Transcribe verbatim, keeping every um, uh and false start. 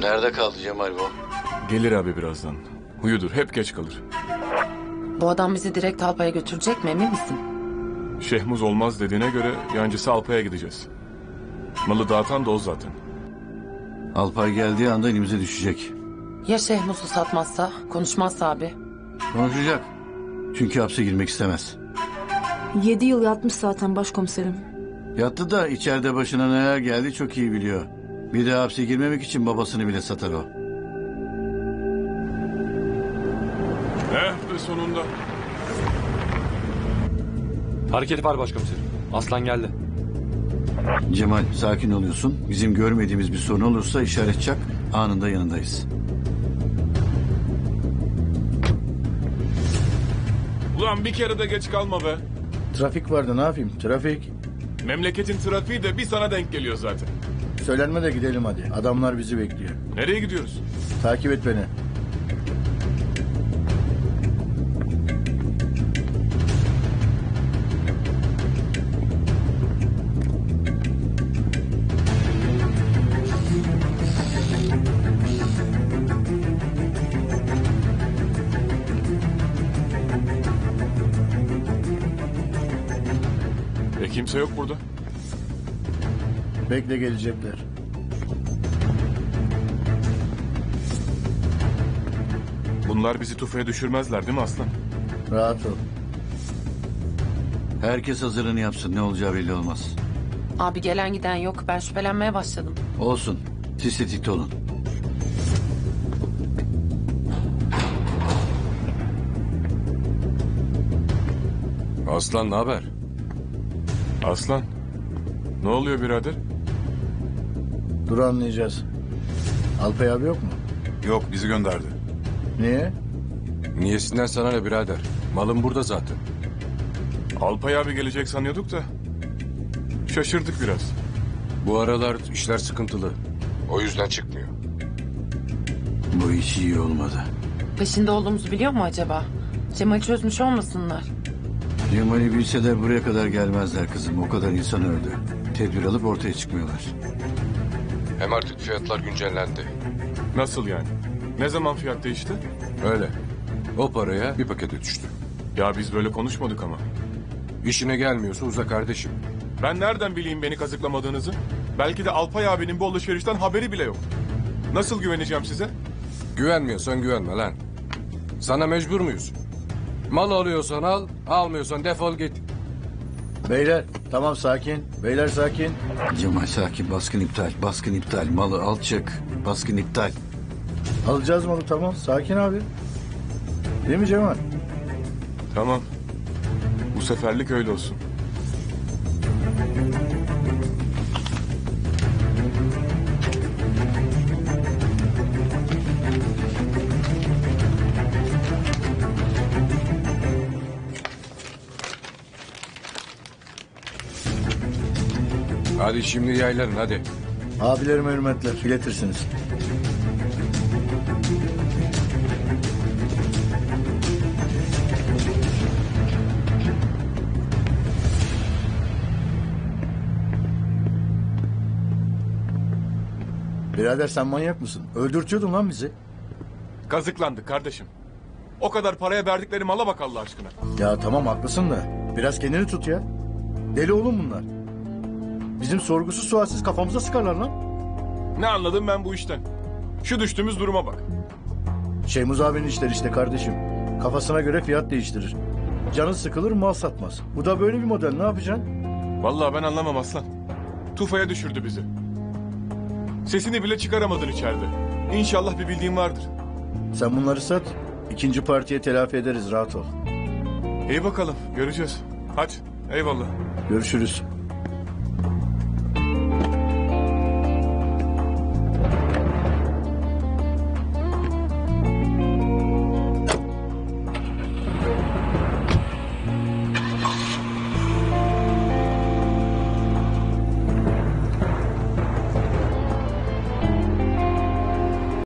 Nerede kaldı Cemal bu? Gelir abi birazdan. Huyudur, hep geç kalır. Bu adam bizi direkt Alpay'a götürecek mi, emin misin? Şehmuz olmaz dediğine göre yancısı Alpay'a gideceğiz. Malı dağıtan da o zaten. Alpay geldiği anda elimize düşecek. Ya Şehmuz'u satmazsa, konuşmazsa abi? Konuşacak. Çünkü hapse girmek istemez. Yedi yıl yatmış zaten başkomiserim. Yattı da içeride başına neler geldi çok iyi biliyor. Bir de hapse girmemek için babasını bile satar o. Eh be sonunda. Hareket var başkomiserim. Aslan geldi. Cemal sakin oluyorsun. Bizim görmediğimiz bir sorun olursa işaret çak. Anında yanındayız. Ulan bir kere de geç kalma be. Trafik vardı, ne yapayım? Trafik. Memleketin trafiği de bir sana denk geliyor zaten. Söylenme de gidelim hadi. Adamlar bizi bekliyor. Nereye gidiyoruz? Takip et beni. E kimse yok burada. Bekle, gelecekler. Bunlar bizi tufaya düşürmezler değil mi aslan? Rahat ol. Herkes hazırlığını yapsın. Ne olacağı belli olmaz. Abi gelen giden yok, ben şüphelenmeye başladım. Olsun. Siz tetikte olun. Aslan ne haber? Aslan. Ne oluyor birader? Dur anlayacağız. Alpay abi yok mu? Yok, bizi gönderdi. Niye? Niyesinden sana ne birader? Malım burada zaten. Alpay abi gelecek sanıyorduk da. Şaşırdık biraz. Bu aralar işler sıkıntılı. O yüzden çıkmıyor. Bu iş iyi olmadı. Peşinde olduğumuzu biliyor mu acaba? Cemal çözmüş olmasınlar. Cemal'i bilseler buraya kadar gelmezler kızım. O kadar insan öldü. Tedbir alıp ortaya çıkmıyorlar. Hem artık fiyatlar güncellendi. Nasıl yani? Ne zaman fiyat değişti? Öyle. O paraya bir pakete düştü. Ya biz böyle konuşmadık ama. İşine gelmiyorsa uza kardeşim. Ben nereden bileyim beni kazıklamadığınızı? Belki de Alpay abinin bu alışverişten haberi bile yok. Nasıl güveneceğim size? Güvenmiyorsan güvenme lan. Sana mecbur muyuz? Mal alıyorsan al, almıyorsan defol git. Beyler, tamam sakin. Beyler sakin. Cemal sakin. Baskın iptal. Baskın iptal. Malı al çık. Baskın iptal. Alacağız malı, tamam. Sakin abi. Değil mi Cemal? Tamam. Bu seferlik öyle olsun. Hadi şimdi yayların hadi. Abilerime hürmetler. İletirsiniz. Birader sen manyak mısın? Öldürtüyordun lan bizi. Kazıklandık kardeşim. O kadar paraya verdikleri mala bak Allah aşkına. Ya tamam haklısın da biraz kendini tut ya. Deli oğlum bunlar. Bizim sorgusuz sualsiz kafamıza sıkarlar lan. Ne anladım ben bu işten? Şu düştüğümüz duruma bak. Şeymuz abinin işleri işte kardeşim. Kafasına göre fiyat değiştirir. Canı sıkılır mal satmaz. Bu da böyle bir model, ne yapacaksın? Vallahi ben anlamam aslan. Tufaya düşürdü bizi. Sesini bile çıkaramadın içeride. İnşallah bir bildiğin vardır. Sen bunları sat. İkinci partiye telafi ederiz, rahat ol. İyi bakalım göreceğiz. Hadi eyvallah. Görüşürüz.